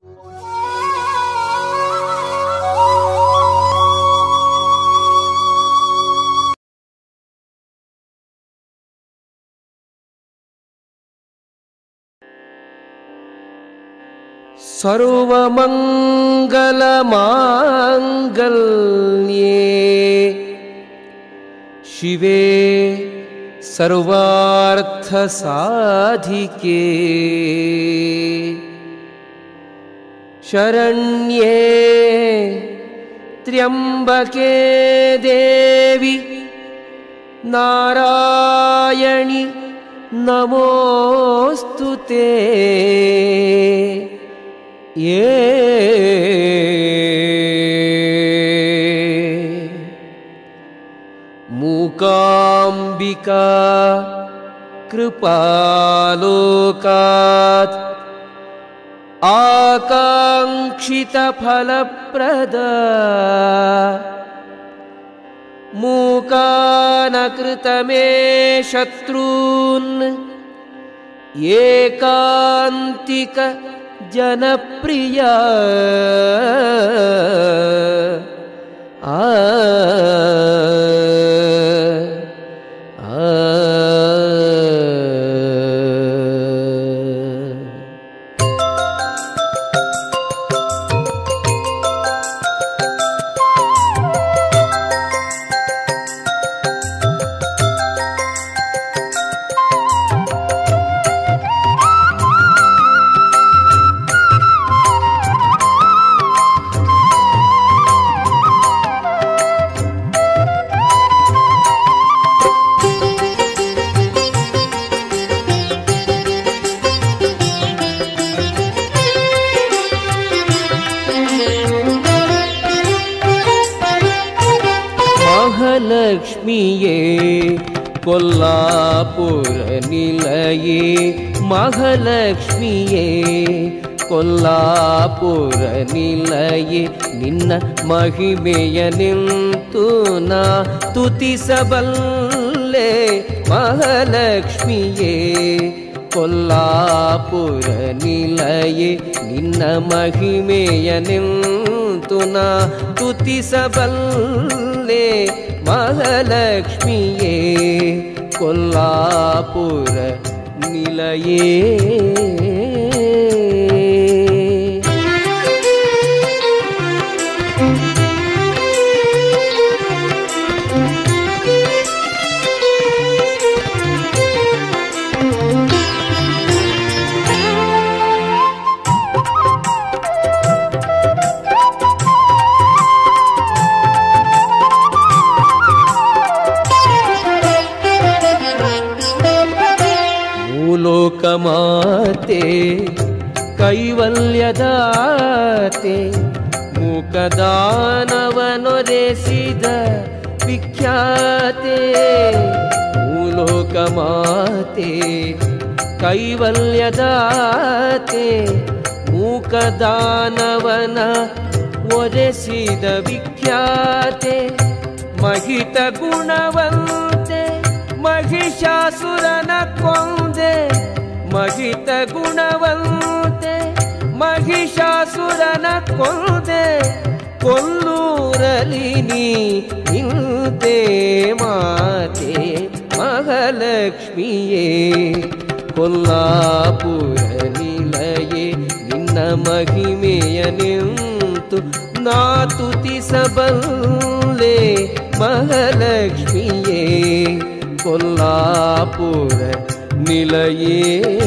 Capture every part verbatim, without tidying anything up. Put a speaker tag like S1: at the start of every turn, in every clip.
S1: सर्वमङ्गलमाङ्गल्ये शिवे सर्वार्थसाधिके शरण्ये त्र्यम्बके देवी नारायणि नमोस्तुते। ये मूकाम्बिका कृपालोकात् आकाङ्क्षितफलप्रदा मूकानकृतमे शत्रून् एकान्तिक जनप्रिया आ महालक्ष्मीये कोल्लापुर निलये महालक्ष्मीये कोल्लापुर निलये निन्न महिमेय निंतु ना स्तुतिसबल्ले महालक्ष्मीये कोल्लापुर निलये निन्न महिमेय निंतु ना स्तुतिसबल्ले महालक्ष्मीये कोल्लापुर निलये। लोकमाते कैवल्यदाते मूकदानवनोरेसिद विख्याते मूलोकमाते कैवल्यदाते मूकदानवन ओरेसिद विख्याते महित गुणवन्ते महिषासुरन ಕೊಂದೆ महित गुणवन्ते महिषासुरन ಕೊಂದೆ ಕೊಲ್ಲೂರಲಿ ನೀ ನಿಂತೆ ಮಾತೆ ಮಹಾಲಕ್ಷ್ಮಿಯೇ ಕೊಲ್ಲಾಪುರ ನಿಲಯೇ ನಿನ್ನ ಮಹಿಮೆಯ ನಿಂತು ನಾ ಸ್ತುತಿಸಬಲ್ಲೆ ಮಹಾಲಕ್ಷ್ಮಿಯೇ कोल्लापुर निलये।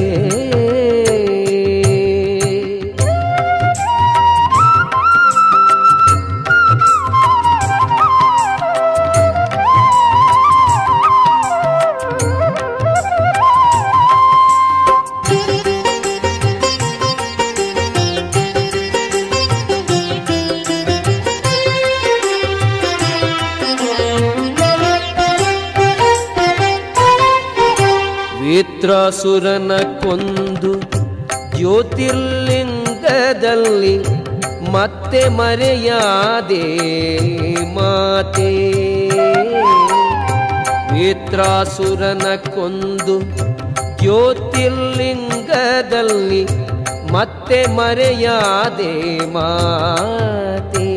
S1: ವೇತ್ರಾಸುರನ ಕೊಂದು ಜ್ಯೋತಿರ್ಲಿಂಗದಲ್ಲಿ ಮತ್ತೆ ಮರೆಯಾದೆ ಮಾತೆ ವೇತ್ರಾಸುರನ ಕೊಂದು ಜ್ಯೋತಿರ್ಲಿಂಗದಲ್ಲಿ ಮತ್ತೆ ಮರೆಯಾದೆ ಮಾತೆ.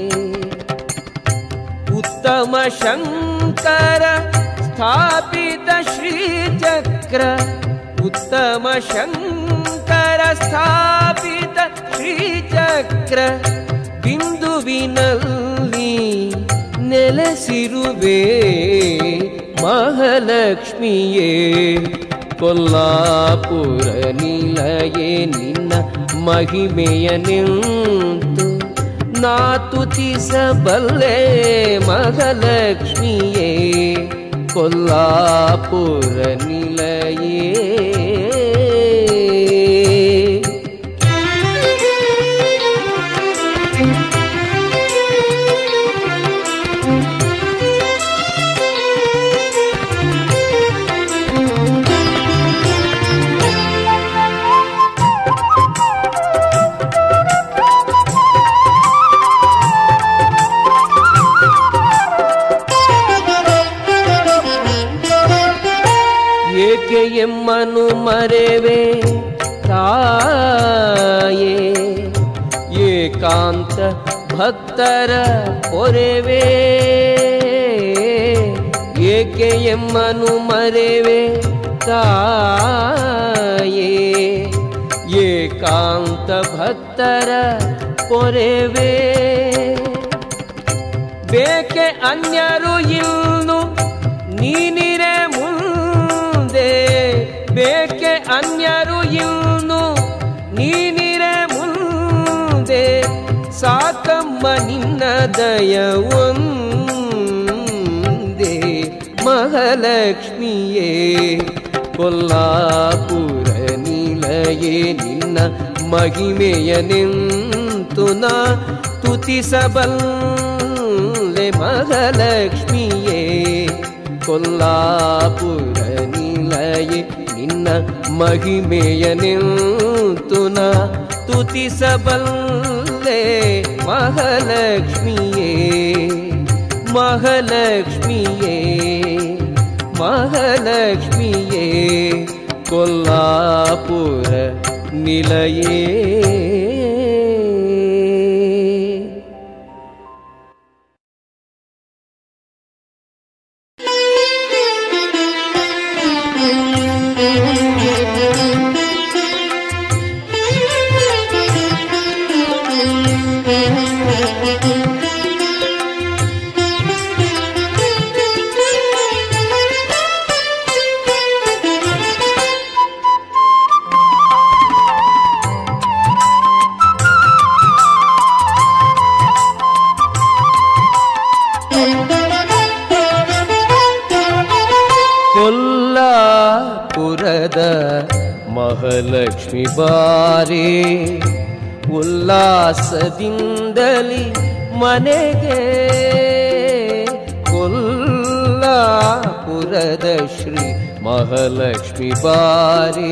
S1: ಉತ್ತಮ ಶಂಕರ ಸ್ಥಾಪಿತ ಶ್ರೀಚಕ್ರ, ಉತ್ತಮ ಶಂಕರ ಸ್ಥಾಪಿತ ಶ್ರೀಚಕ್ರ ಬಿಂದುವಿನಲ್ಲಿ ನೆಲೆಸಿರುವೆ ಮಹಾಲಕ್ಷ್ಮಿಯೇ. ಕೊಲ್ಲಾಪುರ ನಿಲಯೇ ನಿನ್ನ ಮಹಿಮೆಯ ನಿಂತು ನಾ ತುತಿಸಬಲ್ಲೆ ಮಹಾಲಕ್ಷ್ಮಿಯೇ. ಕೊಲ್ಲಾಪುರ ನಿಲಯೇ ಎಮ್ಮನು ಮರೆವೆ ತಾಯೇ. ಏಕಾಂತ ಭಕ್ತರ ಪೊರೆವೆ ಏಕೆ ಎಮ್ಮನು ಮರೆವೆ ತಾಯೇ. ಏಕಾಂತ ಭಕ್ತರ ಪೊರೆವೆ ಬೇಕೆ ಅನ್ಯರು ಇನ್ನು ನೀನಿರೆ ಮುಂದೆ. ಬೇಕೆ ಅನ್ಯರು ಇನ್ನು ನೀನಿರೆ ಮುಂದೆ. ಸಾಕಮ್ಮ ನಿನ್ನ ದಯವೊಂದೇ ಮಹಾಲಕ್ಷ್ಮಿಯೇ. ಕೊಲ್ಲಾಪುರ ನಿಲಯೇ ನಿನ್ನ ಮಹಿಮೆಯ ನಿಂತು ನಾ ತುತಿಸಬಲ್ಲೆ ಮಹಾಲಕ್ಷ್ಮಿಯೇ. ಕೊಲ್ಲಾಪುರ ನಿಲಯೇ ನಿನ್ನ ಮಹಿಮೆಯ ನಿಂತು ನಾ ತುತಿಸಬಲ್ಲೆ ಮಹಾಲಕ್ಷ್ಮಿಯೇ. ಮಹಾಲಕ್ಷ್ಮಿಯೇ ಮಹಾಲಕ್ಷ್ಮಿಯೇ. ಕೊಲ್ಲಾಪುರ ನಿಲಯೇ ಕೊಲ್ಲಾಪುರದ ಮಹಾಲಕ್ಷ್ಮಿ ಬಾರೆ. ಉಲ್ಲಾಸದಿಂದಲಿ ಮನೆಗೆ ಕೊಲ್ಲಾಪುರದ ಶ್ರೀ ಮಹಾಲಕ್ಷ್ಮಿ ಬಾರೆ.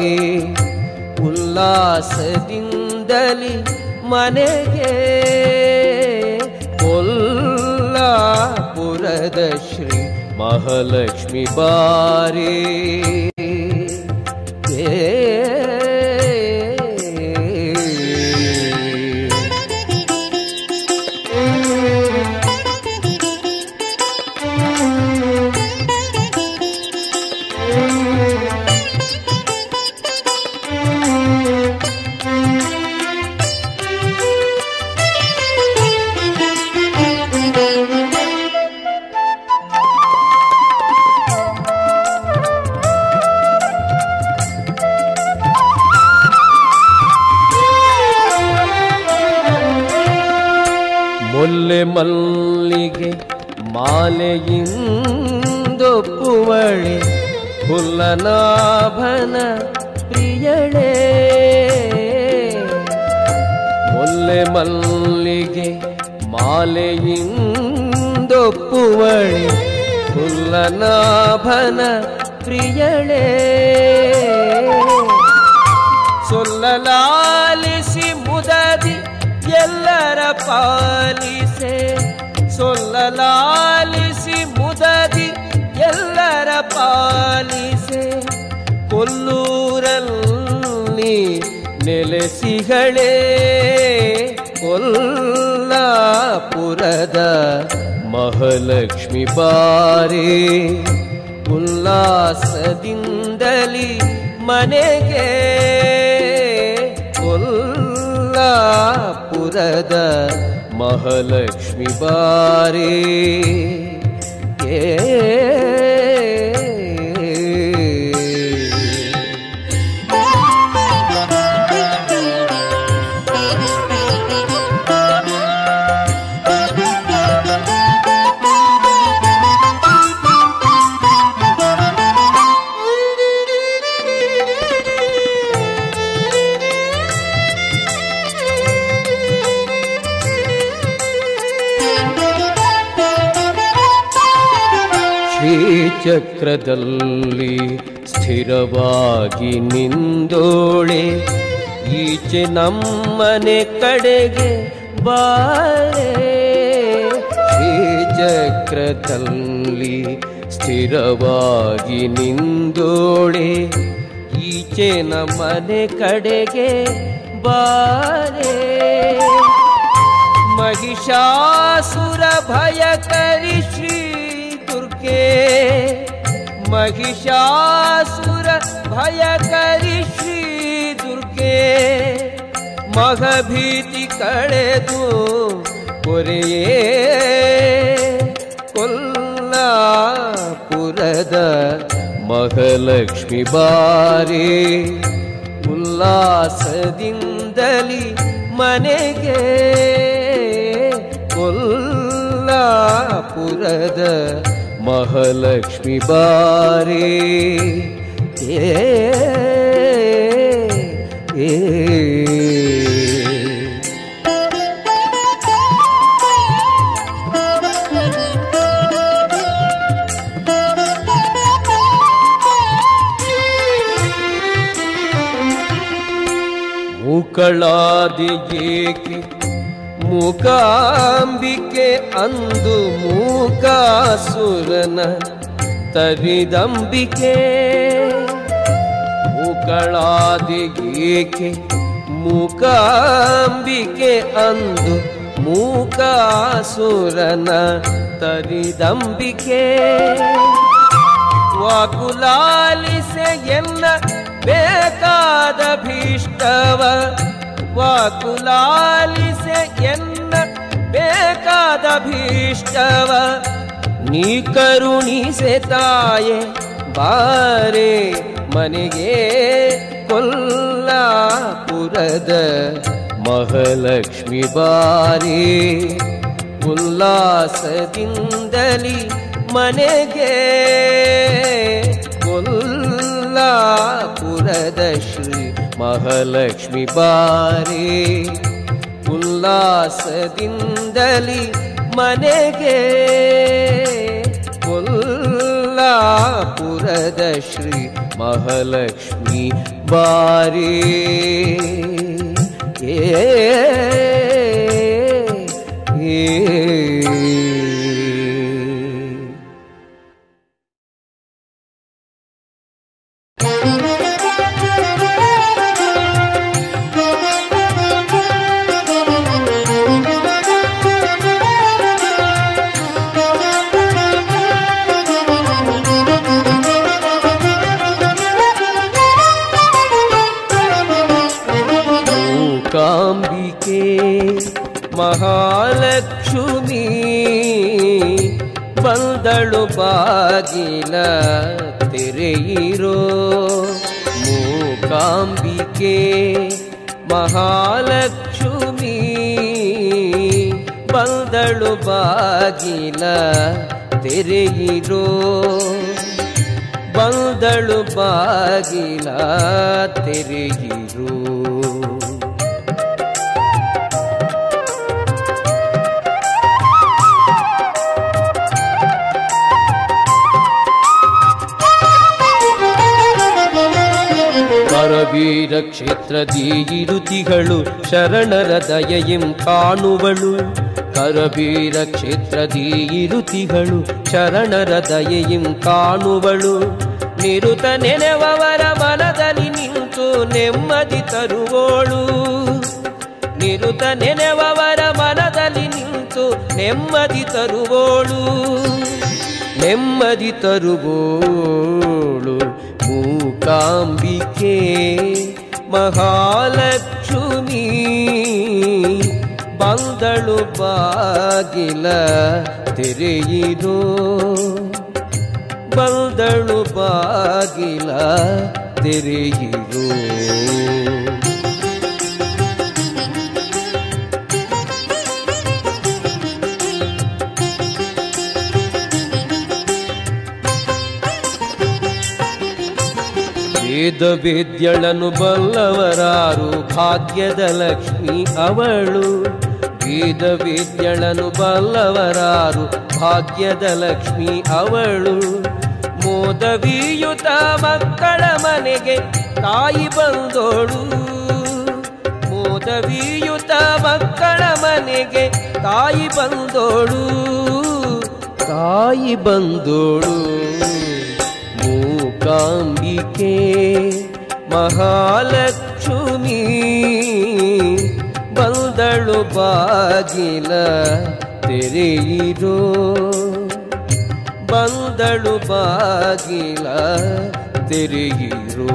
S1: ಉಲ್ಲಾಸದಿಂದಲಿ ಮನೆಗೆ ಕೊಲ್ಲಾಪುರದ ಶ್ರೀ ಮಹಾಲಕ್ಷ್ಮಿ ಬಾರೆ. ಮುಲ್ಲೆ ಮಲ್ಲಿಗೆ ಮಾಲೆಯಿಂದೊಪ್ಪುವಳೆ ಹುಲ್ಲನಾಭನ ಪ್ರಿಯಳೇ. ಮುಲ್ಲೆ ಮಲ್ಲಿಗೆ ಮಾಲೆಯಿಂದೊಪ್ಪುವಳೆ ಹುಲ್ಲನಾಭನ ಪ್ರಿಯಳೇ. ಸೊಲ್ಲಲಾಲಿಸಿ ಮುದದಿ ಎಲ್ಲರ ಪಾಲಿಸೆ. ಸೊಲ್ಲಲಾಲಿಸಿ ಮುದದಿ ಎಲ್ಲರ ಪಾಲಿಸೆ. ಕೊಲ್ಲೂರಲ್ಲಿ ನೆಲೆಸಿಗಳೇ ಕೊಲ್ಲಾಪುರದ ಮಹಾಲಕ್ಷ್ಮಿ ಬಾರೆ ಉಲ್ಲಾಸದಿಂದಲಿ ಮನೆಗೆ ಕೊಲ್ಲಾಪುರದ ಮಹಾಲಕ್ಷ್ಮಿ ಬಾರೆ ಏ ಚಕ್ರದಲ್ಲಿ ಸ್ಥಿರವಾಗಿ ನಿಂದೋಳೆ ಈಚೆ ನಮ್ಮನೆ ಕಡೆಗೆ ಬಾರೆ ಶ್ರೀಚಕ್ರದಲ್ಲಿ ಸ್ಥಿರವಾಗಿ ನಿಂದೋಳೆ ಈಚೆ ನಮ್ಮನೆ ಕಡೆಗೆ ಬಾರೆ ಮಹಿಷಾಸುರ ಭಯಕರಿ ಶ್ರೀ महिषासुर भयकरी श्री दुर्गे मगभीति कಳೆದು ಕೊರೆಯೇ ಕೊಲ್ಲಾಪುರದ ಮಹಾಲಕ್ಷ್ಮಿ ಬಾರೆ ಉಲ್ಲಾಸದಿಂದಲಿ ಮನೆಗೆ ಕೊಲ್ಲಾಪುರದ ಮಹಾಲಕ್ಷ್ಮಿ ಬಾರೆ ಏ ಏ ಮೂಕಳಾದಿಗೇಕೆ ಮೂಕಾಂಬಿಕೆ ಅಂದು ಮೂಕಾಸುರನ ತರಿದಂಬಿಕೆ ಮೂಕಳಾದಿಗೇಕೆ ಮೂಕಾಂಬಿಕೆ ಅಂದು ಮೂಕಾಸುರನ ತರಿದಂಬಿಕೆ ವಾಕುಲಾಲಿಸೆ ಎನ್ನ ಬೇಕಾದ ಭೀಷ್ಟವ ವಾಕುಲಾಲಿಸೆ ಎನ್ನ ಬೇಕಾದ ಭೀಷ್ಟವ ನೀ ಕರುಣಿಸೆ ತಾಯೆ ಬಾರೆ ಮನೆಗೆ ಕೊಲ್ಲಾಪುರದ ಮಹಾಲಕ್ಷ್ಮಿ ಬಾರೆ ಉಲ್ಲಾಸದಿಂದಲಿ ಮನೆಗೆ ಕೊಲ್ಲಾಪುರದ ಶ್ರೀ ಮಹಾಲಕ್ಷ್ಮಿ ಬಾರೆ ಉಲ್ಲಾಸದಿಂದಲಿ ಮನೆಗೆ ಕೊಲ್ಲಾಪುರದ ಶ್ರೀ ಮಹಾಲಕ್ಷ್ಮಿ ಬಾರೆ ಏ ಏ ಮೂಕಾಂಬಿಕೆ ಮಹಾಲಕ್ಷ್ಮಿ ಬಂದಳು ಬಾಗಿಲ ತೆರೆಯಿರೋ ಮೂಕಾಂಬಿಕೆ ಮಹಾಲಕ್ಷ್ಮಿ ಬಂದಳು ಬಾಗಿಲ ತೆರೆಯಿರೋ ಬಂದಳು ಬಾಗಿಲ ತೆರೆಯಿರೋ ಕರವೀರ ಕ್ಷೇತ್ರದೀರುತಿಗಳು ಶರಣರ ದಯೆಯಂ ಕಾಣುವಳು ಕರವೀರ ಕ್ಷೇತ್ರದೀರುತಿಗಳು ಶರಣರ ದಯೆಯಂ ಕಾಣುವಳು ನಿರುತ ನೆನೆವವರ ಮನದಲ್ಲಿ ನಿಂತು ನೆಮ್ಮದಿ ತರುವೋಳು. ನಿರುತ ನೆನೆವವರ ಮನದಲ್ಲಿ ನಿಂತು ನೆಮ್ಮದಿ ತರುವೋಳು. ನೆಮ್ಮದಿ ತರುವೋಳು ಮೂಕಾಂಬಿಕೆ ಮಹಾಲಕ್ಷ್ಮಿ. ಬಂದಳು ಬಾಗಿಲ ತೆರೆಯಿರೋ, ಬಂದಳು ಬಾಗಿಲ ತೆರೆಯಿರೋ. ವೇದ ವೇದ್ಯಳನು ಬಲ್ಲವರಾರು ಭಾಗ್ಯದ ಲಕ್ಷ್ಮಿ ಅವಳು. ವೇದ ವೇದ್ಯಳನು ಬಲ್ಲವರಾರು ಭಾಗ್ಯದ ಲಕ್ಷ್ಮಿ ಅವಳು. ಮೋದವಿಯುತ ಮಕ್ಕಳ ಮನೆಗೆ ತಾಯಿ ಬಂದೋಳು. ಮೋದವಿಯುತ ಮಕ್ಕಳ ಮನೆಗೆ ತಾಯಿ ಬಂದೋಳು. ತಾಯಿ ಬಂದೋಳು ಮೂಕಾಂಬಿಕೆ ಮಹಾಲಕ್ಷ್ಮಿ. ಬಂದಳು ಬಾಗಿಲ ತೆರೆಯಿರೋ, ಬಂದಳು ಬಾಗಿಲ ತೆರೆಯಿರೋ.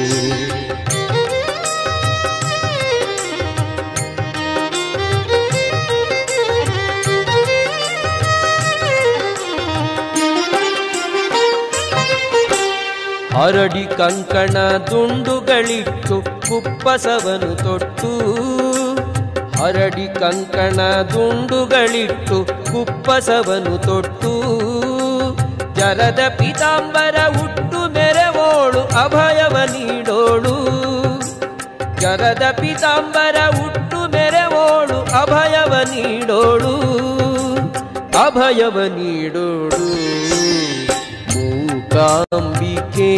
S1: ಹರಡಿ ಕಂಕಣ ದುಂಡುಗಳಿಟ್ಟು ಕುಪ್ಪಸವನು ತೊಟ್ಟು. ಹರಡಿ ಕಂಕಣ ದುಂಡುಗಳಿಟ್ಟು ಕುಪ್ಪಸವನು ತೊಟ್ಟು. ಜರದ ಪೀತಾಂಬರ ಹುಟ್ಟು ಮೆರವೋಳು ಅಭಯವ ನೀಡೋಳು. ಜರದ ಪೀತಾಂಬರ ಹುಟ್ಟು ಮೆರವೋಳು ಅಭಯವ ನೀಡೋಳು. ಅಭಯವ ನೀಡೋಳು ಮೂಕಾಂಬಿಕೆ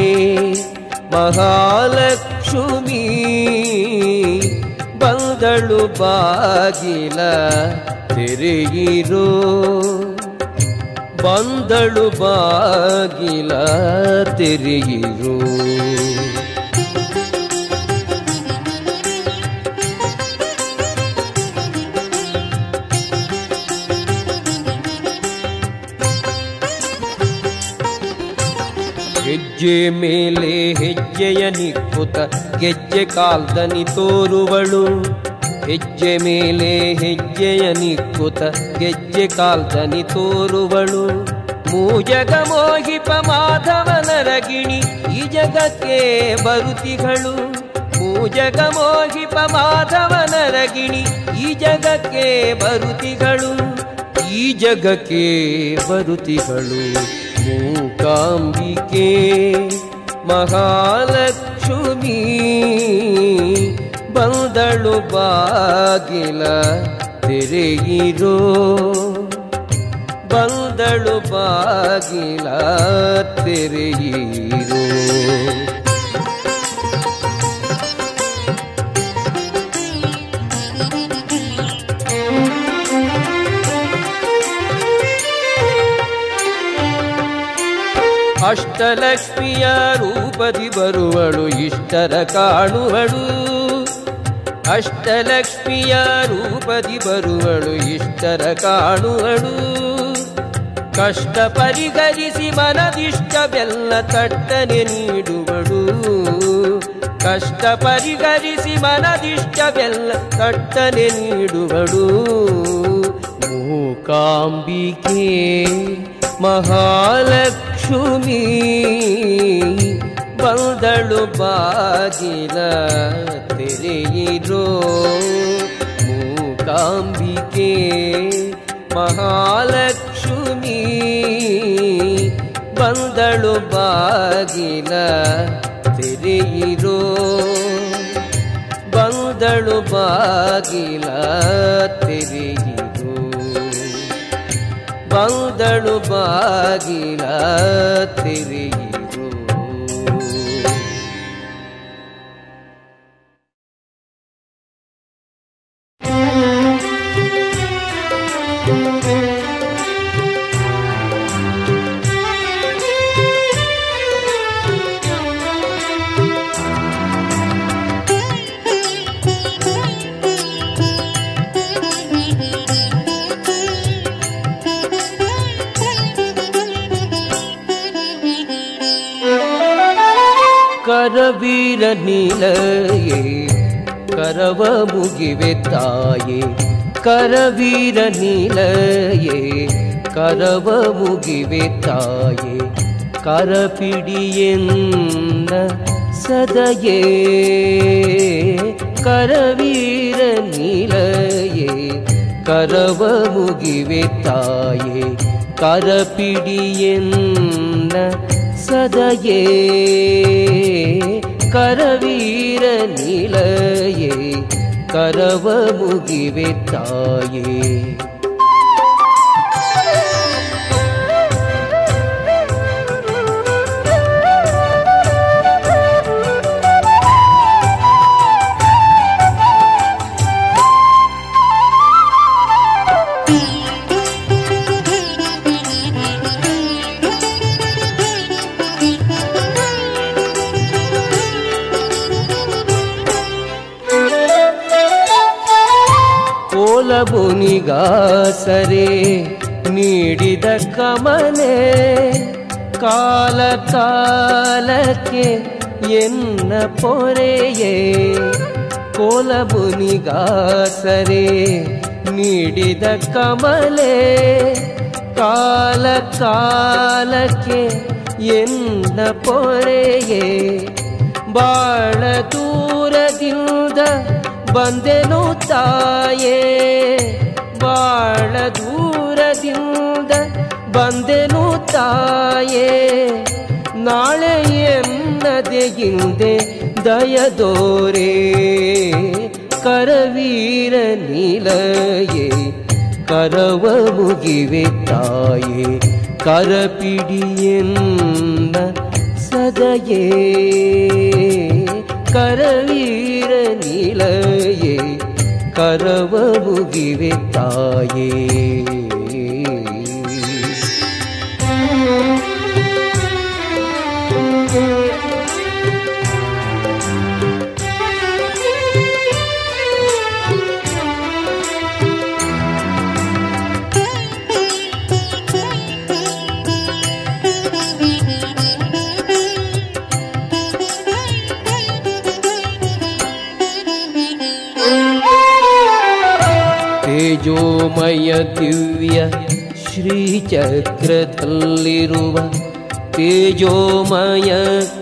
S1: ಮಹಾಲಕ್ಷ್ಮಿ. ಬಂದಳು ಬಾಗಿಲ ತೆರೆಯಿರೋ, ಬಂದಳು ಬಾಗಿಲ ತೆರೆಯಿರೋ. ಹೆಜ್ಜೆ ಮೇಲೆ ಹೆಜ್ಜೆಯ ನಿಕ್ಕುತ ಗೆಜ್ಜೆ ಕಾಲ್ದನಿ ತೋರುವಳು. ಹೆಜ್ಜೆ ಮೇಲೆ ಹೆಜ್ಜೆಯ ನಿಕ್ಕುತ ಗೆಜ್ಜೆ ಕಾಲ್ದನಿ ತೋರುವಳು. ಮೂಜಗ ಮೋಹಿಪ ಮಾಧವನರಗಿಣಿ ಈ ಜಗಕ್ಕೆ ಬರುತಿಗಳು. ಮೂಜಗ ಮೋಹಿಪ ಮಾಧವನರಗಿಣಿ ಈ ಜಗಕ್ಕೆ ಬರುತಿಗಳು. ಈ ಜಗಕ್ಕೆ ಬರುತಿಗಳು ಮೂಕಾಂಬಿಕೆ ಮಹಾಲಕ್ಷ್ಮಿ. ಬಂದಳು ಬಾಗಿಲ ತೆರೆಯಿರೋ, ಬಂದಳು ಬಾಗಿಲ ತೆರೆಯಿರೋ. ಅಷ್ಟಲಕ್ಷ್ಮಿಯ ರೂಪದಿ ಬರುವಳು ಇಷ್ಟರ ಕಾಣುವಳು. ಅಷ್ಟಲಕ್ಷ್ಮಿಯ ರೂಪದಿ ಬರುವಳು ಇಷ್ಟರ ಕಾಣುವಳು. ಕಷ್ಟ ಪರಿಹರಿಸಿ ಮನದಿಷ್ಟವೆಲ್ಲ ತಟ್ಟನೆ ನೀಡುವಳು. ಕಷ್ಟ ಪರಿಹರಿಸಿ ಮನದಿಷ್ಟವೆಲ್ಲ ತಟ್ಟನೆ ನೀಡುವಳು ಮೂಕಾಂಬಿಕೆ ಮಹಾಲಕ್ಷ್ಮಿ. ಬಂದಳು ಬಾಗಿಲ ತೆರೆಯಿರೋ, ಮೂಕಾಂಬಿಕೆ ಮಹಾಲಕ್ಷ್ಮಿ. ಬಂದಳು ಬಾಗಿಲ ತೆರೆಯಿರೋ, ಬಂದಳು ಬಾಗಿಲ ತೆರೆಯಿರೋ, ಬಂದಳು ಬಾಗಿಲ ತೆರೆಯಿರೋ. ಕರವೀರ ನಿಲಯೇ ಕರವ ಮುಗಿವೆ ತಾಯೇ ಕರವೀರ ನಿಲಯೇ ಕರವ ಮುಗಿವೆ ತಾಯೇ ಕರಪಿಡಿಯೆನ್ನ ಸದಯೇ ಕರವೀರ ನಿಲಯೇ ಕರವ ಮುಗಿವೆ ತಾಯೇ ಕರಪಿಡಿಯೆನ್ನ ಸದಯೇ ಕರವೀರ ನಿಲಯೇ ಕರವ ಮುಗಿವೆ ತಾಯೇ ಮುನಿಗಾಸರೆ ನೀಡಿದ ಕಮಲೆ ಕಾಲ ಕಾಲಕ್ಕೆ ಎನ್ನ ಪೊರೆಯೇ ಕೋಲ ಮುನಿಗಾಸರೆ ನೀಡಿದ ಕಮಲೆ ಕಾಲ ಕಾಲಕ್ಕೆ ಎನ್ನ ಪೊರೆಯೇ ಬಾಳ ದೂರದಿಂದ ಬಂದೆನು ತಾಯೇ ಬಾಳ ದೂರದಿಂದ ಬಂದೆನು ತಾಯೇ ನಾಳೆ ಎನ್ನದೆ ಹಿಂದೆ ದಯದೋರೆ ಕರವೀರ ನಿಲಯೇ ಕರವ ಮುಗಿವೆ ತಾಯೇ ಕರಪಿಡಿಯೆನ್ನ ಸದಯೇ ಕರವೀರ ನಿಲಯೇ ಕರವ ಮುಗಿವೆ ತಾಯೇ ತೇಜೋಮಯ ದಿವ್ಯ ಶ್ರೀಚಕ್ರದಲ್ಲಿರುವ ತೇಜೋಮಯ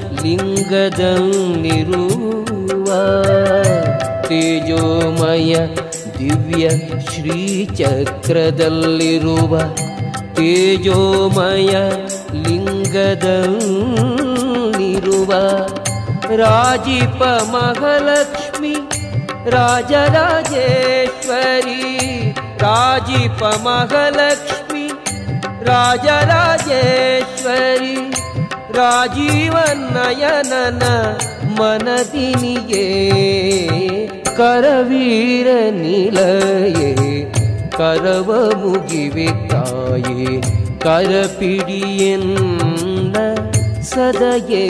S1: ಲಿಂಗದಲ್ಲಿರುವ ತೇಜೋಮಯ ದಿವ್ಯ ಶ್ರೀಚಕ್ರದಲ್ಲಿರುವ ತೇಜೋಮಯ ಲಿಂಗದಲ್ಲಿರುವ ರಾಜೀಪ ಮಹಾಲಕ್ಷ್ಮಿ ರಾಜರಾಜೇಶ್ವರಿ ರಾಜೀಪ ಮಹಾಲಕ್ಷ್ಮಿ ರಾಜರಾಜೇಶ್ವರಿ ರಾಜೀವನಯನನ ಮನದಿನಿಯೇ ಕರವೀರ ನಿಲಯೇ ಕರವ ಮುಗಿವೆ ತಾಯೇ ಕರಪಿಡಿಯೆನ್ನ ಸದಯೇ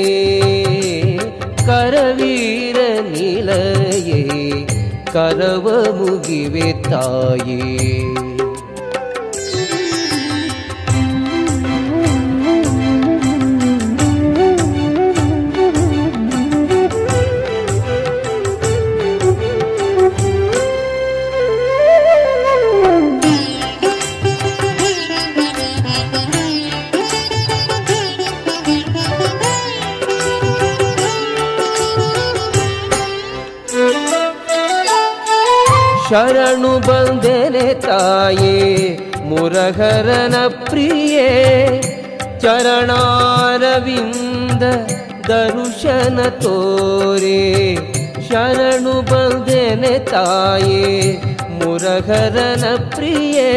S1: ಕರವೀರ ನಿಲಯೇ ಕರವ ಮುಗಿವೆ ತಾಯೇ ಶರಣು ಬಂದೆನೆ ತಾಯೇ ಮುರಹರನ ಪ್ರಿಯೇ ಚರಣಾರವಿಂದ ದರುಶನ ತೋರೆ ಶರಣು ಬಂದೆನೆ ತಾಯೇ ಮುರಹರನ ಪ್ರಿಯೇ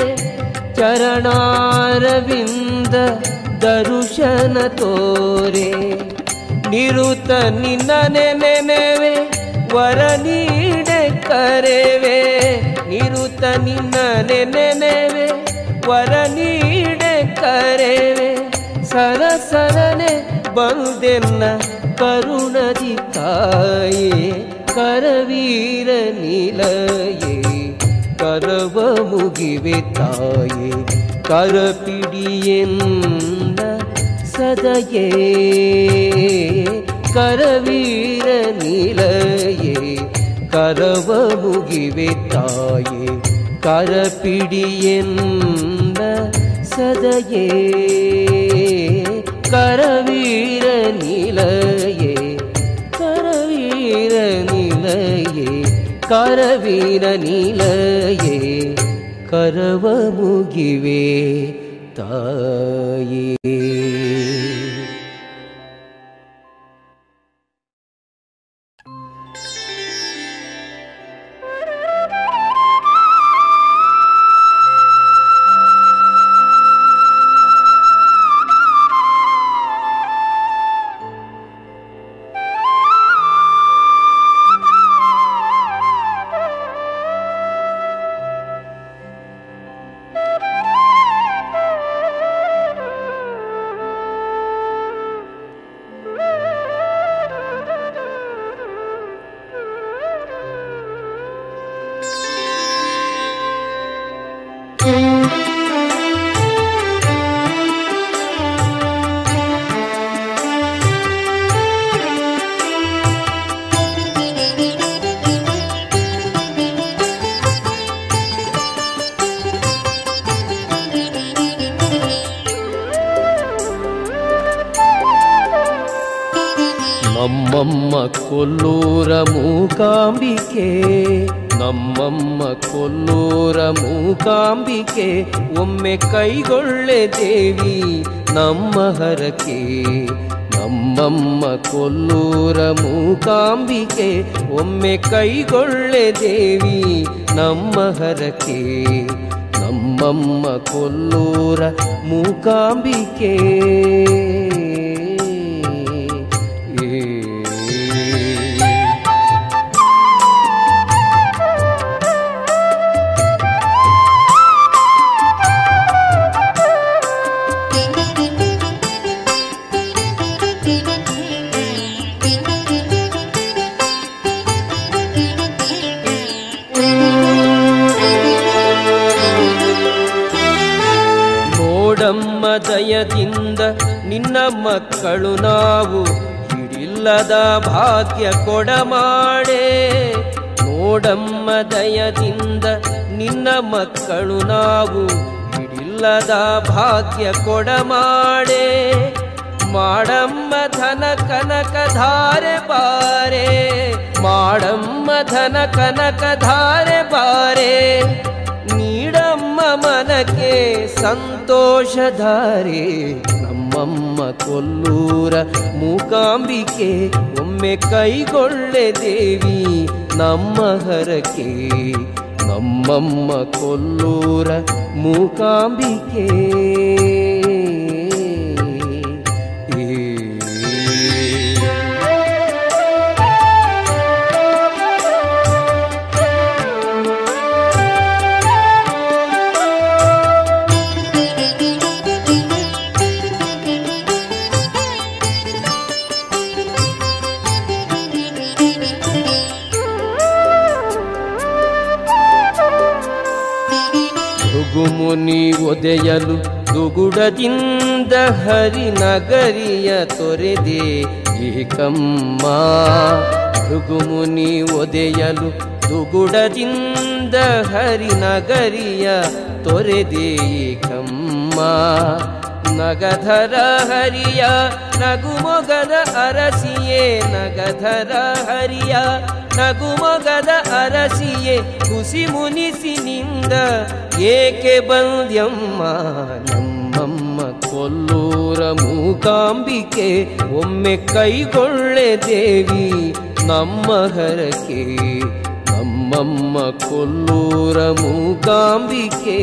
S1: ಚರಣಾರವಿಂದ ದರುಶನ ತೋರೆ ನಿರುತ ನಿನ್ನ ನೆನೆವೆ ವರ ನೀಡೆ ಕರೆವೆ ನಿರುತ ನಿನ್ನ ನೆನೆವೆ ವರ ನೀಡೆ ಕರೆವೆ ಸರಸರನೆ ಬಂದೆನ್ನ ಕರುಣದಿ ತಾಯೇ ಕರವೀರ ನಿಲಯೇ ಕರವ ಮುಗಿವೆ ತಾಯೇ ಕರಪಿಡಿಯೆನ್ನ ಸದಯೇ ಕರವೀರ ನಿಲಯೇ ಕರವ ಮುಗಿವೆ ತಾಯೇ ಕರಪಿಡಿಯೆಂದ ಸದಯೇ ಕರವೀರ ನಿಲಯೇ ಕರವೀರ ನಿಲಯೇ ಕರವೀರ ನಿಲಯೇ ಕರವ ಮುಗಿವೆ ತಾಯೇ. ನಮ್ಮಮ್ಮ ಕೊಲ್ಲೂರ ಮೂಕಾಂಬಿಕೆ ನಮ್ಮಮ್ಮ ಕೊಲ್ಲೂರ ಮೂಕಾಂಬಿಕೆ ಒಮ್ಮೆ ಕೈಗೊಳ್ಳೆ ದೇವಿ ನಮ್ಮ ಹರಕೆ. ನಮ್ಮಮ್ಮ ಕೊಲ್ಲೂರ ಮೂಕಾಂಬಿಕೆ ಒಮ್ಮೆ ಕೈಗೊಳ್ಳೆ ದೇವಿ ನಮ್ಮ ಹರಕೆ. ನಮ್ಮಮ್ಮ ಕೊಲ್ಲೂರ ಮೂಕಾಂಬಿಕೆ ನೋಡಮ್ಮ ದಯದಿಂದ ನಿನ್ನ ಮಕ್ಕಳು ನಾವು ಹಿಡಿಲ್ಲದ ಭಾಗ್ಯ ಕೊಡಮಾಡೆ. ನೋಡಮ್ಮ ದಯದಿಂದ ನಿನ್ನ ಮಕ್ಕಳು ನಾವು ಹಿಡಿಲ್ಲದ ಭಾಗ್ಯ ಕೊಡಮಾಡೆ. ಮಾಡಮ್ಮ ಧನ ಕನಕ ಧಾರೆ ಬಾರೆ ಮಾಡಮ್ಮ ಧನ ಕನಕ ಧಾರೆ ಬಾರೆ. ನೀಡಮ್ಮ ಮನಕ್ಕೆ ಸಂತೋಷಧಾರೆ. ನಮ್ಮಮ್ಮ ಕೊಲ್ಲೂರ ಮೂಕಾಂಬಿಕೆ ಒಮ್ಮೆ ಕೈಗೊಳ್ಳೆ ದೇವಿ ನಮ್ಮ ಹರಕೆ. ನಮ್ಮಮ್ಮ ಕೊಲ್ಲೂರ ಮೂಕಾಂಬಿಕೆ ಮುನಿ ಒದೆಯಲು ದುಗುಡದಿಂದ ಹರಿನಗರಿಯ ತೊರೆದೆ ಏಕಮ್ಮ. ಭೃಗುಮುನಿ ಒದೆಯಲು ದುಗುಡದಿಂದ ಹರಿನಗರಿಯ ತೊರೆದೆ ಏಕಮ್ಮ. ನಗಧರ ಹರಿಯ ನಗುಮೊಗದ ಅರಸಿಯೇ ನಗಧರ ಹರಿಯ ನಗುಮೊಗದ ಅರಸಿಯೇ ಹುಸಿ ಮುನಿಸಿನಿಂದ ಏಕೆ ಬಂದ್ಯಮ್ಮ. ನಮ್ಮಮ್ಮ ಕೊಲ್ಲೂರ ಮೂಕಾಂಬಿಕೆ ಒಮ್ಮೆ ಕೈಗೊಳ್ಳೆ ದೇವಿ ನಮ್ಮ ಹರಕೆ. ನಮ್ಮಮ್ಮ ಕೊಲ್ಲೂರ ಮೂಕಾಂಬಿಕೆ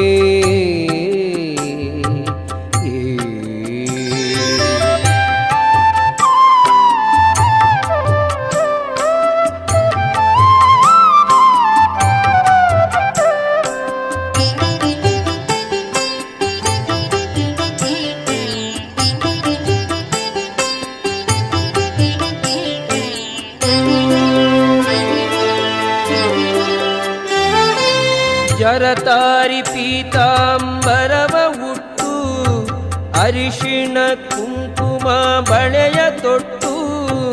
S1: ಜರತಾರಿ ಪೀತಾಂಬರವ ಉಟ್ಟು ಅರಿಶಿಣ ಕುಂಕುಮ ಬಳೆಯ ತೊಟ್ಟು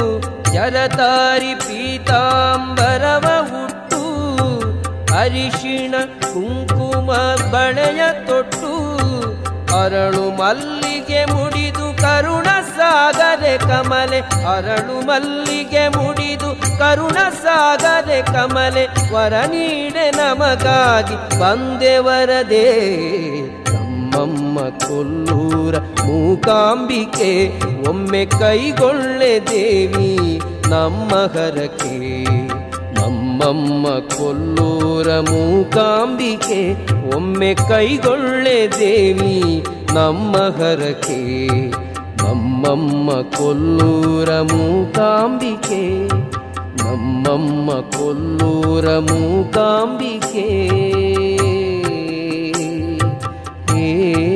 S1: ಜರತಾರಿ ಪೀತಾಂಬರವ ಉಟ್ಟು ಅರಿಶಿಣ ಕುಂಕುಮ ಬಳೆಯ ತೊಟ್ಟು ಅರಳು ಮಲ್ಲಿಗೆ ಮುಡಿದು ಕರುಣ ಸಾಗರೆ ಕಮಲೆ ಅರಳು ಮಲ್ಲಿಗೆ ಮುಡಿದು ಕರುಣ ಸಾಗರೆ ಕಮಲೆ ವರ ನೀಡೆ ನಮಗಾಗಿ ಬಂದೆವರದೇ ನಮ್ಮಮ್ಮ ಕೊಲ್ಲೂರ ಮೂಕಾಂಬಿಕೆ ಒಮ್ಮೆ ಕೈಗೊಳ್ಳೆ ದೇವಿ ನಮ್ಮ ಹರಕೆ ನಮ್ಮಮ್ಮ ಕೊಲ್ಲೂರ ಮೂಕಾಂಬಿಕೆ ಒಮ್ಮೆ ಕೈಗೊಳ್ಳೆ ದೇವಿ ನಮ್ಮ ಹರಕೆ ನಮ್ಮಮ್ಮ ಕೊಲ್ಲೂರ ಮೂಕಾಂಬಿಕೆ ನಮ್ಮಮ್ಮ ಕೊಲ್ಲೂರ ಮೂಕಾಂಬಿಕೆ ಹೇ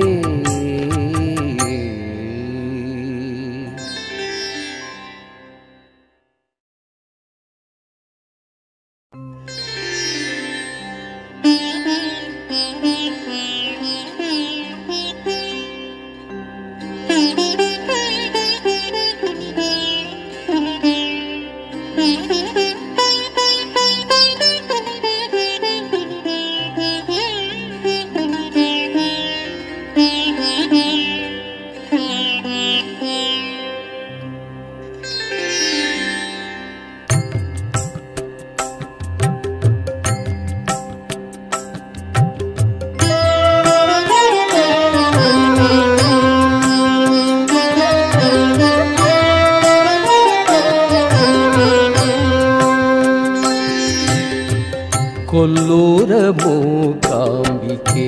S1: ಕೊಲ್ಲೂರ ಮೂಕಾಂಬಿಕೆ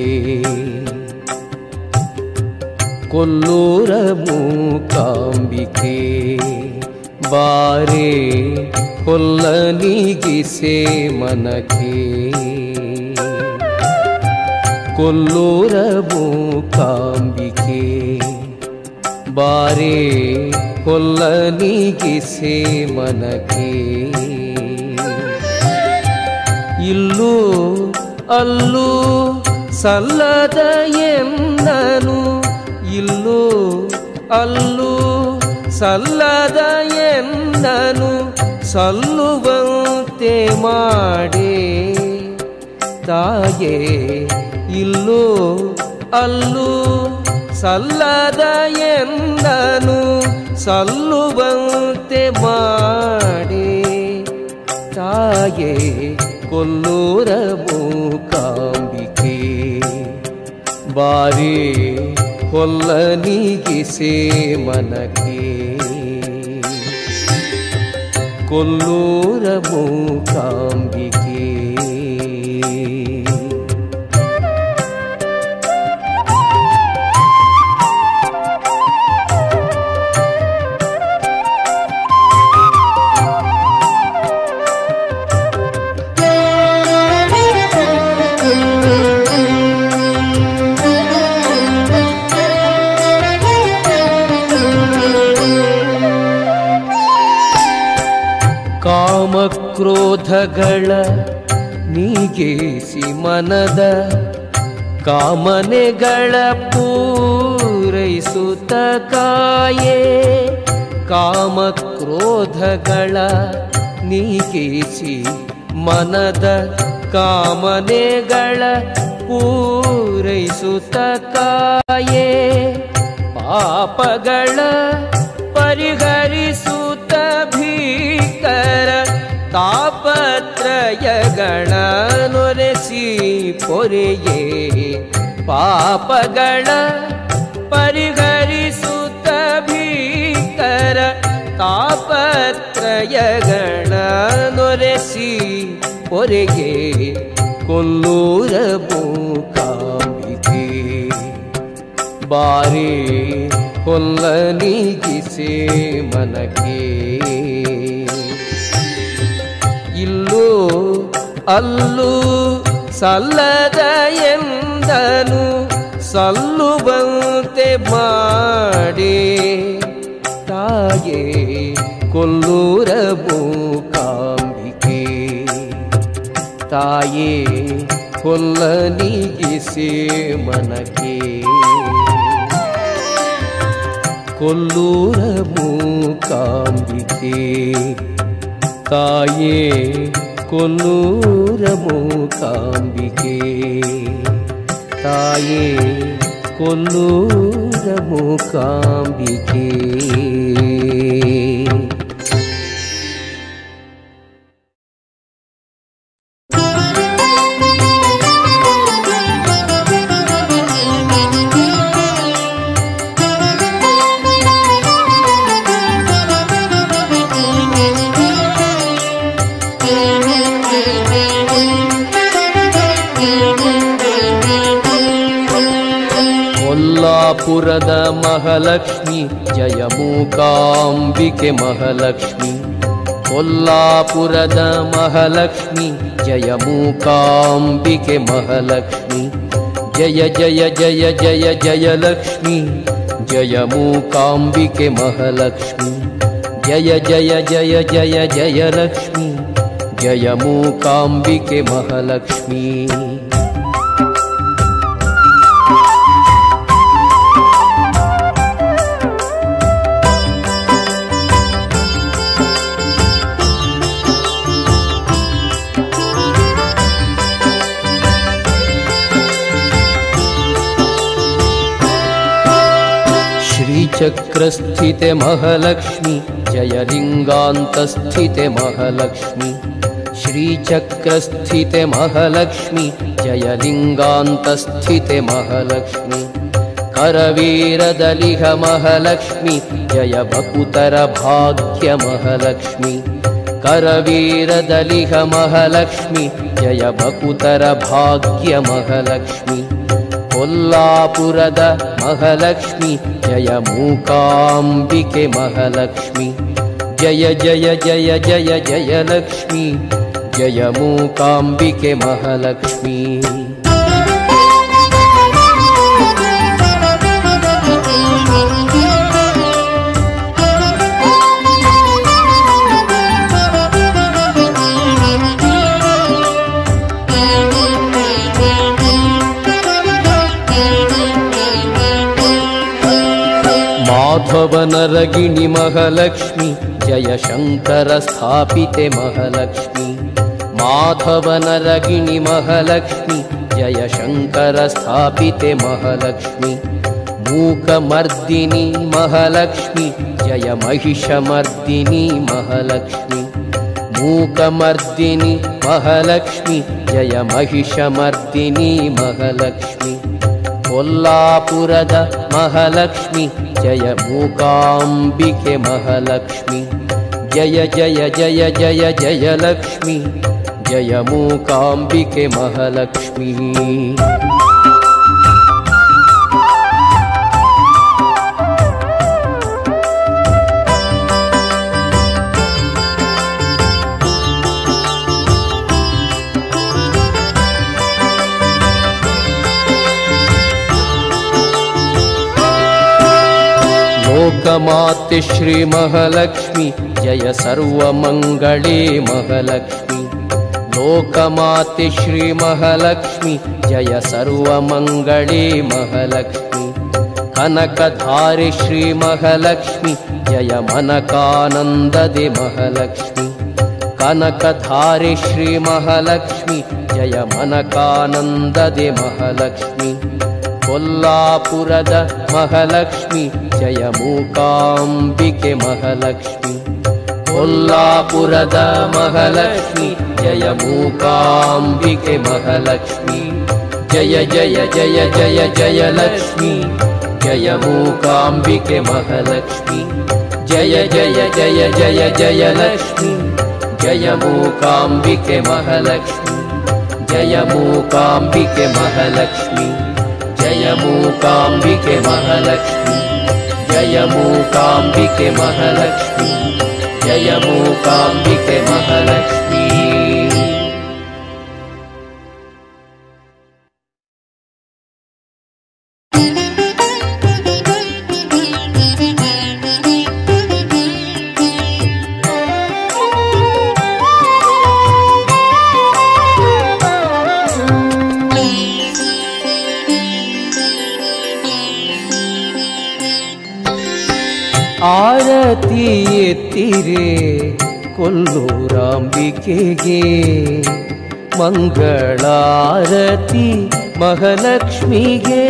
S1: ಕೊಲ್ಲೂರ ಮೂಕಾಂಬಿಕೆ ಬಾರೆ ಕೊಲ್ಲನಿಗಿಸೆ ಮನಕೆ ಕೊಲ್ಲೂರ ಮೂಕಾಂಬಿಕೆ ಬಾರೆ ಕೊಲ್ಲನಿಗಿಸೆ ಮನಕೆ ಇಲ್ಲೂ ಅಲ್ಲೂ ಸಲ್ಲದ ಎಂದನು ಇಲ್ಲೂ ಅಲ್ಲೂ ಸಲ್ಲದ ಎಂದನು ಸಲ್ಲುವಂತೆ ಮಾಡೇ ತಾಯೇ ಇಲ್ಲೂ ಅಲ್ಲೂ ಸಲ್ಲದ ಎಂದನು ಸಲ್ಲುವಂತೆ ಮಾಡೇ ತಾಯೇ ಕೊಲ್ಲೂರ ಮೂಕಾಂಬಿಕೆ ಬಾರಿ ಕೊಲ್ಲನಿಗಿಸೆ ಮನಕೆ ಕೊಲ್ಲೂರ ಮೂಕಾಂಬಿಕೆ ಕಾಮಕ್ರೋಧಗಳ ನೀಗಿಸಿ ಮನದ ಕಾಮನೆಗಳ ಪೂರೈಸುತ್ತ ಕಾಯೇ ಕಾಮಕ್ರೋಧಗಳ ನೀಗಿಸಿ ಮನದ ಕಾಮನೆಗಳ ಪೂರೈಸುತ್ತ ಕಾಯೇ ಪಾಪಗಳ ಪರಿಹರಿಸುತ್ತ ಭೀಕರ ತಾಪತ್ರಯಗಳ ನೊರೆಸಿ ಪೊರೆಯೇ ಪಾಪಗಳ ಪರಿಹರಿಸುತ್ತ ಭೀಕರ ತಾಪತ್ರಯಗಳ ನೊರೆಸಿ ಪೊರೆಯೇ ಕೊಲ್ಲೂರ ಮೂಕಾಂಬಿಕೆ ಬಾರಿ ಕೊಲ್ಲನಿಗಿಸೆ ಮನಕೆ ಇಲ್ಲೂ ಅಲ್ಲೂ ಸಲ್ಲದ ಎಂದನು ಸಲ್ಲುವಂತೆ ಮಾಡೇ ತಾಯೇ ಕೊಲ್ಲೂರ ಮೂಕಾಂಬಿಕೆ ತಾಯೇ ಕೊಲ್ಲನಿಗಿಸೆ ಮನಕೆ ಕೊಲ್ಲೂರ ಮೂಕಾಂಬಿಕೆ ತಾಯೇ ಕೊಲ್ಲೂರ ಮೂಕಾಂಬಿಕೆ ತಾಯೇ ಕೊಲ್ಲೂರ ಮೂಕಾಂಬಿಕೆ ಕೊಲ್ಲಾಪುರದ ಮಹಾಲಕ್ಷ್ಮಿ ಜಯ ಮೂಕಾಂಬಿಕೆ ಮಹಾಲಕ್ಷ್ಮಿ ಕೊಲ್ಲಾಪುರದ ಮಹಾಲಕ್ಷ್ಮಿ ಜಯ ಮೂಕಾಂಬಿಕೆ ಮಹಾಲಕ್ಷ್ಮಿ ಜಯ ಜಯ ಜಯ ಜಯ ಜಯ ಲಕ್ಷ್ಮಿ ಜಯ ಮೂಕಾಂಬಿಕೆ ಮಹಾಲಕ್ಷ್ಮಿ ಜಯ ಜಯ ಜಯ ಜಯ ಜಯ ಲಕ್ಷ್ಮಿ ಜಯ ಮೂಕಾಂಬಿಕೆ ಮಹಾಲಕ್ಷ್ಮಿ श्रीचक्रस्थिते महालक्ष्मी जयलिंगान्तस्थिते महालक्ष्मी श्रीचक्रस्थिते महालक्ष्मी जयलिंगान्तस्थिते महालक्ष्मी करवीरदलिह महालक्ष्मी जय बकुतर भाग्य महालक्ष्मी करवीरदलिह महालक्ष्मी जय बकुतर भाग्य महालक्ष्मी कोल्लापुರದ महालक्ष्मी जय मूकांबिके महालक्ष्मी जय जय जय जय जय लक्ष्मी जय मूकांबिके महालक्ष्मी माधवनरगिणी महालक्ष्मी जय शंकर स्थापिते महालक्ष्मी माधवनरगिणी महालक्ष्मी जय शंकर स्थापिते महालक्ष्मी मूकमर्दिनी महालक्ष्मी जय महिषमर्दिनी महालक्ष्मी मूकमर्दिनी महालक्ष्मी जय महिषमर्दिनी महालक्ष्मी कोल्लापुರದ महालक्ष्मी जय मूकांबिके महालक्ष्मी जय जय जय जय जय लक्ष्मी जय मूकांबिके महालक्ष्मी लोकमाते श्री महालक्ष्मी जय सर्वमंगले महालक्ष्मी लोकमाते श्री महालक्ष्मी जय सर्वमंगले महालक्ष्मी कनकधारे श्री महालक्ष्मी जय मनकानंददे महालक्ष्मी कनकधारे श्री महालक्ष्मी जय मनकानंददे महालक्ष्मी कोल्लापुರದ महालक्ष्मी जय मूकांबिके महालक्ष्मी कोल्लापुರದ महालक्ष्मी जय मूकांबिके महालक्ष्मी जय जय जय जय जय लक्ष्मी जय मूकांबिके महालक्ष्मी जय जय जय जय जय लक्ष्मी जय मूकांबिके महालक्ष्मी जय मूकांबिके महालक्ष्मी जय मूकांबिके महालक्ष्मी जय मूकांबिके महालक्ष्मी जय मूकांबिके महालक्ष्मी ಆರತಿ ಎತ್ತಿರೆ ಕೊಲ್ಲೂರಾಂಬಿಕೆಗೆ ಮಂಗಳಾರತಿ ಮಹಾಲಕ್ಷ್ಮಿಗೆ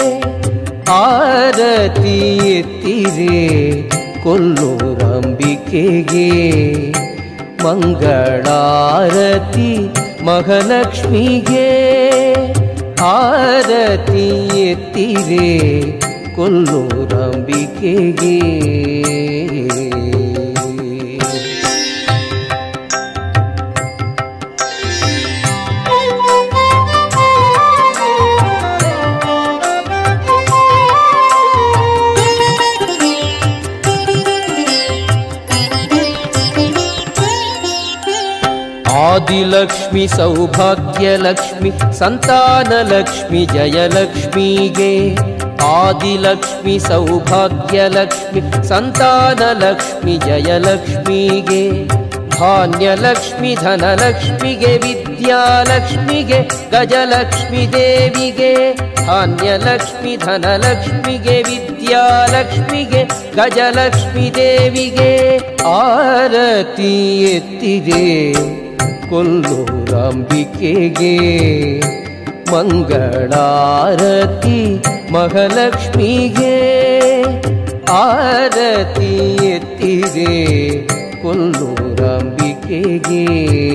S1: ಆರತಿ ಎತ್ತಿರೆ ಕೊಲ್ಲೂರಾಂಬಿಕೆಗೆ ಮಂಗಳಾರತಿ ಮಹಾಲಕ್ಷ್ಮಿಗೆ ಆರತಿ ಎತ್ತಿರೆ ಕೊಲ್ಲೂರಾಂಬಿಕೆಗೆ ಆದಿಲಕ್ಷ್ಮಿ ಸೌಭಾಗ್ಯಲಕ್ಷ್ಮಿ ಸಂತಾನಲಕ್ಷ್ಮಿ ಜಯಲಕ್ಷ್ಮಿಗೆ ಆದಿಲಕ್ಷ್ಮಿ ಸೌಭಾಗ್ಯಲಕ್ಷ್ಮಿ ಸಂತಾನಲಕ್ಷ್ಮಿ ಜಯಲಕ್ಷ್ಮಿಗೆ ಧಾನ್ಯಲಕ್ಷ್ಮಿ ಧನಲಕ್ಷ್ಮಿಗೆ ವಿದ್ಯಾಲಕ್ಷ್ಮಿಗೆ ಗಜಲಕ್ಷ್ಮಿ ದೇವಿಗೆ ಧಾನ್ಯಲಕ್ಷ್ಮಿ ಧನಲಕ್ಷ್ಮಿಗೆ ವಿದ್ಯಾಲಕ್ಷ್ಮಿಗೆ ಗಜಲಕ್ಷ್ಮಿ ದೇವಿಗೆ ಆರತಿ ಎತ್ತಿದೆ ಕೊಲ್ಲೂರಾಂಬಿಕೆಗೆ ಮಂಗಳಾರತಿ ಮಹಾಲಕ್ಷ್ಮಿಗೆ ಆರತಿ ಎತ್ತಿದೆ ಕೊಲ್ಲೂರಾಂಬಿಕೆಗೆ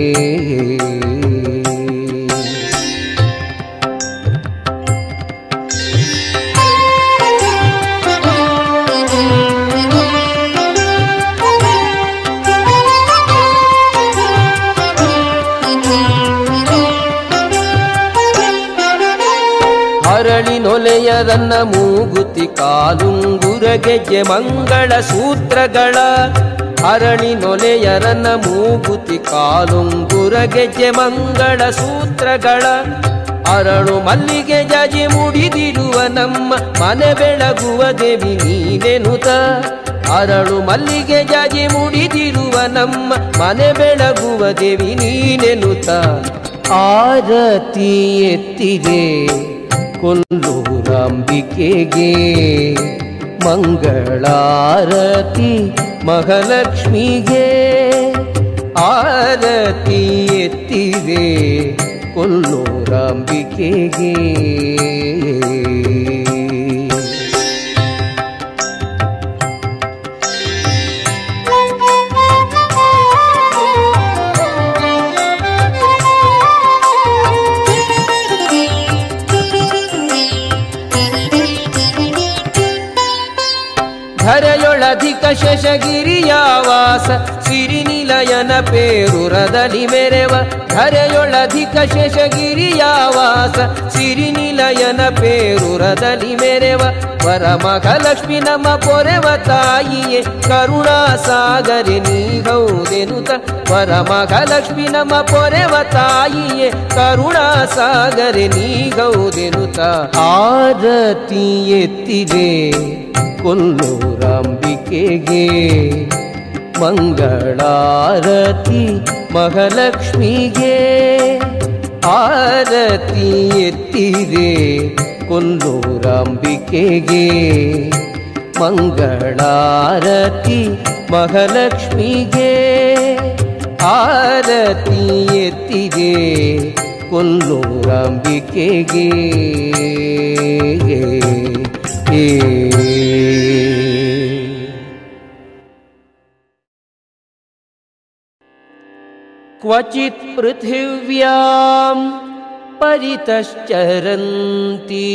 S1: ಹರಳಿನೊಲೆಯದನ್ನ ಮೂಗುತಿ ಕಾಲುಂಗುರ ಗೆಜ್ಜೆ ಮಂಗಳ ಸೂತ್ರಗಳ ಹರಳಿನೊಲೆಯರನ್ನ ಮೂಗುತಿ ಕಾಲುಂಗುರ ಗೆಜ್ಜೆ ಮಂಗಳ ಸೂತ್ರಗಳ ಅರಳು ಮಲ್ಲಿಗೆ ಜಾಜಿ ಮುಡಿದಿರುವ ನಮ್ಮ ಮನೆ ಬೆಳಗುವ ದೇವಿ ನೀನೆನುತ ಅರಳು ಮಲ್ಲಿಗೆ ಜಾಜಿ ಮುಡಿದಿರುವ ನಮ್ಮ ಮನೆ ಬೆಳಗುವ ದೇವಿ ನೀನೆನುತ ಆರತಿ ಎತ್ತಿದೆ ಕೊಲ್ಲೂರಾಂಬಿಕೆಗೆ ಮಂಗಳಾರತಿ ಮಹಾಲಕ್ಷ್ಮಿಗೆ ಆರತಿ ಎತ್ತಿದೆ ಕೊಲ್ಲೂರಾಂಬಿಕೆಗೆ ಧರೆಯೊಳಧಿಕ ಶೇಷಗಿರಿಯಾವಾಸ ಸಿರಿನಿಲಯನ ಪೇರುರದಲ್ಲಿ ಮೆರೆವ ಧರೆಯೊಳಧಿಕ ಶೇಷಗಿರಿಯಾವಾಸ ಸಿರಿನಿಲಯನ ಪೇರುರದಲ್ಲಿ ಮೆರೆವ ವರಮಹಾಲಕ್ಷ್ಮಿ ನಮ್ಮ ಪೊರೆವ ತಾಯಿಯೇ ಕರುಣಾ ಸಾಗರೆ ನೀ ಹೌದೆನುತ ವರಮಹಾಲಕ್ಷ್ಮಿ ನಮ್ಮ ಪೊರೆವ ತಾಯಿಯೇ ಕರುಣಾ ಸಾಗರೆ ನೀ ಹೌದೆನುತ ಆರತಿ ಎತ್ತಿದೆ ಕೊಲ್ಲೂರಾಂಬಿಕೆಗೆ ಮಂಗಳಾರತಿ ಮಹಾಲಕ್ಷ್ಮಿಗೆ ಆರತಿ ಎತ್ತಿದೆ ಕೊಲ್ಲೂರಾಂಬಿಕೆಗೆ ಮಂಗಳಾರತಿ ಮಹಾಲಕ್ಷ್ಮಿಗೆ ಆರತಿ ಎತ್ತಿದೆ ಕೊಲ್ಲೂರಾಂಬಿಕೆಗೆ ಏ ಕ್ವಚಿತ್ ಪೃಥಿವ್ಯಾಂ ಪರಿತಶ್ಚರಂತಿ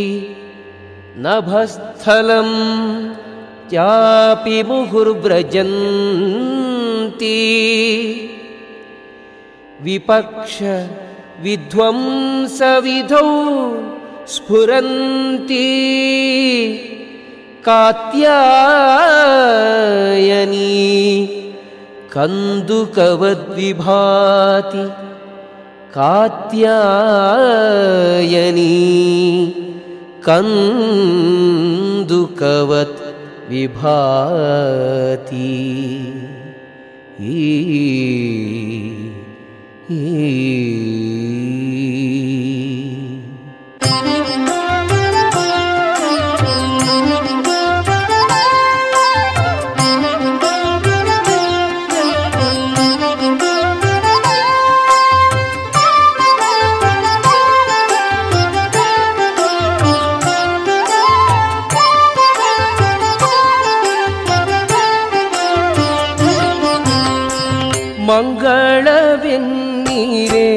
S1: ನಭಸ್ಥಲಂ ಚಾಪಿ ಮುಹುರ್ವ್ರಜಂತಿ ವಿಪಕ್ಷ ವಿಧ್ವಂಸವಿಧೌ ಸ್ಫುರಂತಿ ಕಾತ್ಯಾಯನಿ ಕಂದುಕವದ್ವಿಭಾತಿ ಕಾತ್ಯಾಯನಿ ಕಂದುಕವತ್ ವಿಭಾತಿ ಈ ಈ ಮಂಗಳವೆನ್ನೀರೆ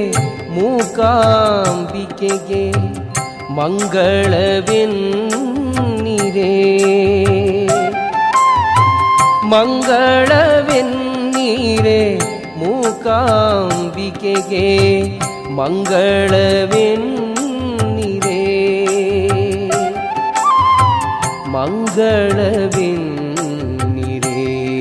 S1: ಮೂಕಾಂಬಿಕೆಗೆ ಮಂಗಳವೆನ್ನೀರೆ ಮಂಗಳವೆನ್ನೀರೆ ಮೂಕಾಂಬಿಕೆಗೆ ಮಂಗಳವೆನ್ನೀರೆ ಮಂಗಳವೆನ್ನೀರೆ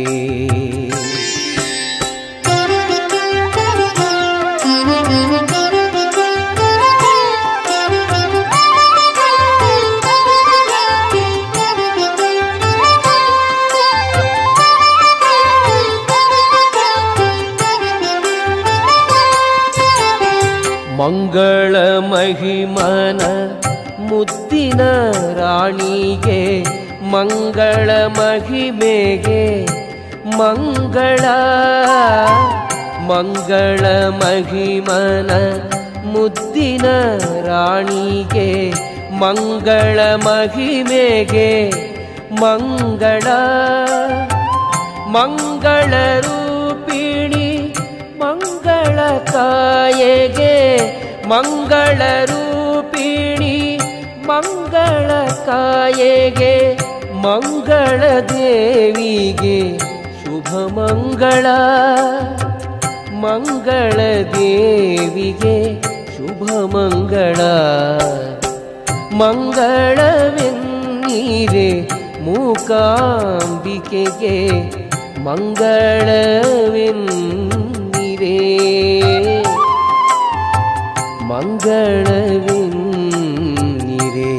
S1: ಮಂಗಳ ಮಹಿಮನ ಮುದ್ದಿನ ರಾಣಿಗೆ ಮಂಗಳ ಮಹಿಮೆಗೆ ಮಂಗಳ ಮಂಗಳ ಮಹಿಮನ ಮುದ್ದಿನ ರಾಣಿಗೆ ಮಂಗಳ ಮಹಿಮೆಗೆ ಮಂಗಳ ಮಂಗಳ ರೂಪಿಣಿ ಮಂಗಳ ಕಾಯೆಗೆ ಮಂಗಳ ರೂಪಿಣಿ ಮಂಗಳ ಕಾಯೆಗೆ ಮಂಗಳ ದೇವಿಗೆ ಶುಭ ಮಂಗಳ ಮಂಗಳ ದೇವಿಗೆ ಶುಭ ಮಂಗಳ ಮಂಗಳವೆನ್ನೀರೆ ಮೂಕಾಂಬಿಕೆಗೆ ಮಂಗಳವೆನ್ನೀರೆ ಮಂಗಳವೆನ್ನೀರೆ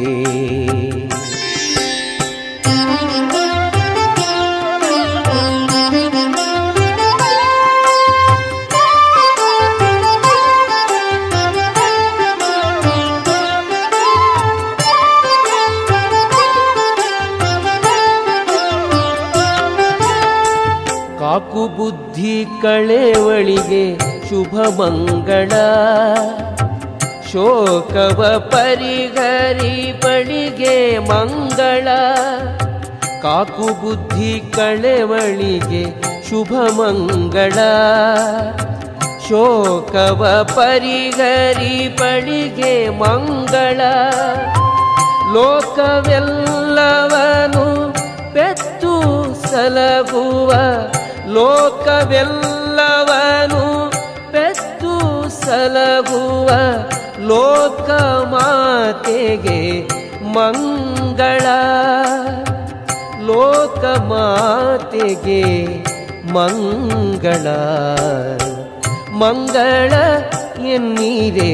S1: ಕಾಕು ಬುದ್ಧಿ ಕಳೆವಳಿಗೆ ಶುಭ ಮಂಗಳ ಶೋಕವ ಪರಿಹರಿಪಳಿಗೆ ಮಂಗಳ ಕಾಕು ಬುದ್ಧಿ ಕಳೆವಳಿಗೆ ಶುಭ ಮಂಗಳ ಶೋಕವ ಪರಿಹರಿಪಳಿಗೆ ಮಂಗಳ ಲೋಕವೆಲ್ಲವನು ಪೆತ್ತು ಸಲಗುವ ಲೋಕವೆಲ್ಲವನು ಪೆತ್ತು ಸಲಗುವ ಲೋಕಮಾತೆಗೆ ಮಂಗಳ ಲೋಕಮಾತೆಗೆ ಮಂಗಳ ಮಂಗಳ ಎನ್ನೀರೆ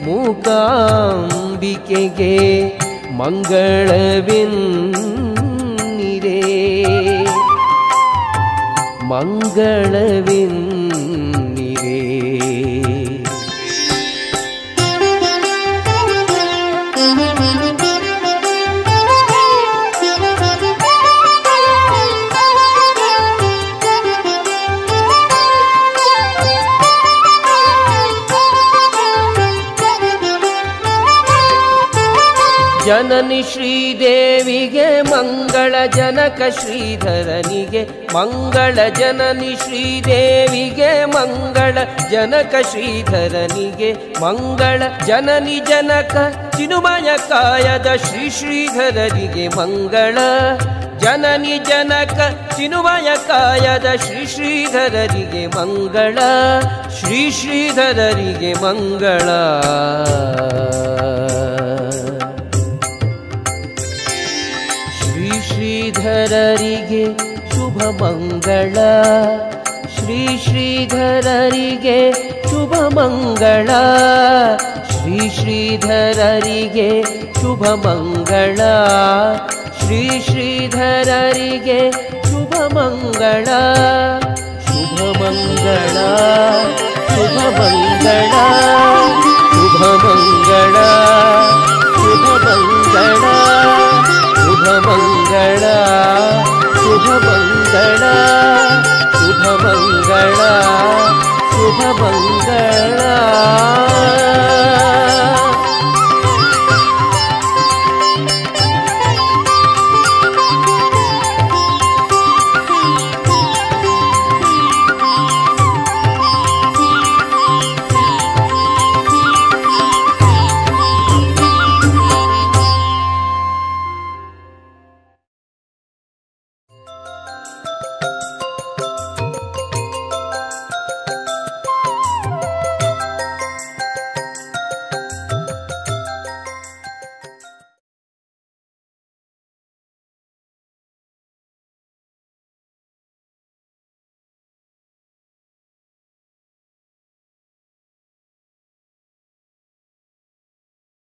S1: ಮೂಕಾಂಬಿಕೆಗೆ ಮಂಗಳವೆನ್ನೀರೆ ಮಂಗಳವೆನ್ನೀರೆ ಜನನಿ ಶ್ರೀದೇವಿಗೆ ಮಂಗಳ ಜನಕ ಶ್ರೀಧರನಿಗೆ ಮಂಗಳ ಜನನಿ ಶ್ರೀದೇವಿಗೆ ಮಂಗಳ ಜನಕ ಶ್ರೀಧರನಿಗೆ ಮಂಗಳ ಜನನಿ ಜನಕ ಚಿನುಮಯ ಕಾಯದ ಶ್ರೀ ಶ್ರೀಧರರಿಗೆ ಮಂಗಳ ಜನನಿ ಜನಕ ಚಿನುಮಯ ಕಾಯದ ಶ್ರೀ ಶ್ರೀಧರರಿಗೆ ಮಂಗಳ ಶ್ರೀ ಶ್ರೀಧರರಿಗೆ ಮಂಗಳ ಶ್ರೀಧರರಿಗೆ ಶುಭ ಮಂಗಳ ಶ್ರೀ ಶ್ರೀಧರರಿಗೆ ಶುಭ ಮಂಗಳ ಶ್ರೀ ಶ್ರೀಧರರಿಗೆ ಶುಭ ಮಂಗಳ ಶ್ರೀ ಶ್ರೀಧರರಿಗೆ ಶುಭ ಮಂಗಳ ಶುಭ ಮಂಗಳ ಶುಭ ಮಂಗಳ ಶುಭ